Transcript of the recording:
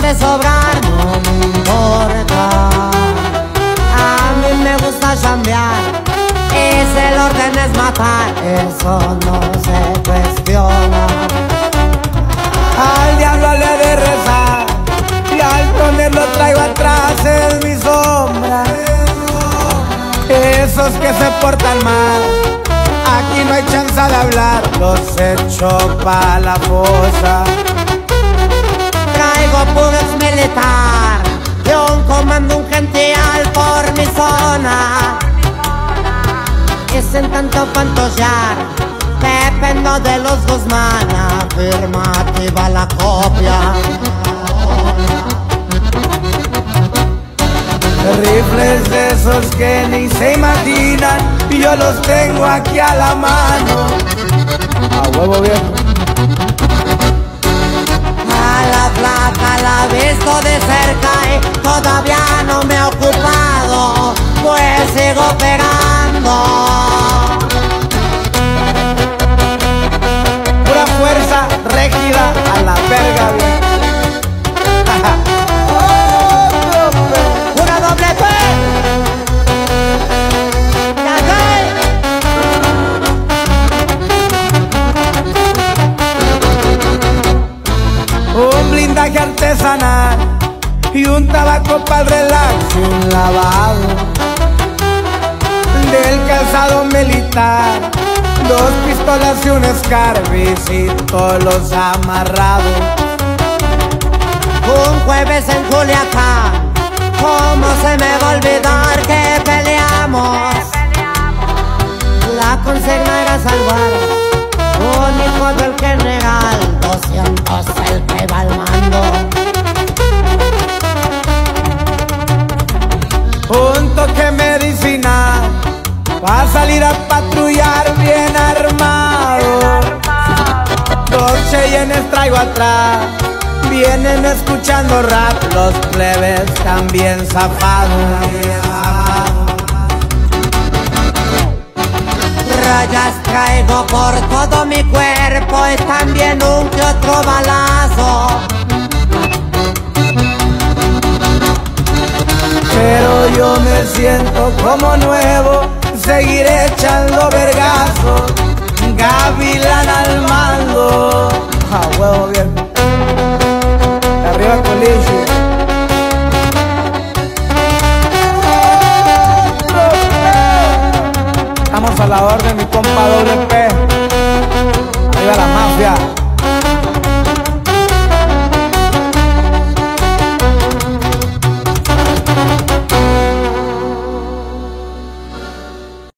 de sobrar, no me importa. A mí me gusta chambear, y si el orden es matar, eso no se cuestiona. Al diablo le de rezar, y al ponerlo traigo atrás es mi sombra. Esos que se portan mal, aquí no hay chance de hablar, los echo pa' la fosa. Traigo puro ex militar y un comando gentile por mi zona. Y sin tanto pantollar, dependo de los Guzmán, afirmativa la copia. Rifles de esos que ni se imaginan, y yo los tengo aquí a la mano. A huevo viejo. A la flaca la he visto de cerca y todavía no me he ocupado, pues sigo pegando. Pura fuerza rígida a la verga viejo. Pura doble P. Un blindaje artesanal y un tabaco para el relax, un lavado del calzado militar, 2 pistolas y un Scarface y todos los amarrados. Un jueves en Culiacán, ¿cómo se me va a olvidar que peleamos? La consigna era salvar un hijo del general, 200 el que va al mando. Un toque medicinal va a salir a patrullar bien armado. 2 Cheyennes traigo atrás, vienen escuchando rap, los plebes también zafados. Rayas traigo por todo mi cuerpo y también un que otro balazo. Pero yo me siento como nuevo, seguiré echando vergazos, gavilán al mando. A huevo bien. Arriba Colegio. Estamos a la orden, mi compa WP. Arriba la mafia.